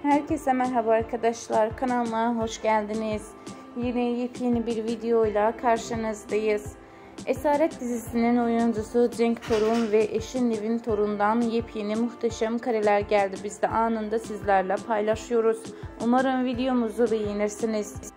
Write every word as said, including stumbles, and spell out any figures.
Herkese merhaba arkadaşlar, kanalıma hoş geldiniz. Yine yepyeni bir videoyla karşınızdayız. Esaret dizisinin oyuncusu Cenk Torun ve eşi Nevin Torun'dan yepyeni muhteşem kareler geldi. Biz de anında sizlerle paylaşıyoruz. Umarım videomuzu beğenirsiniz.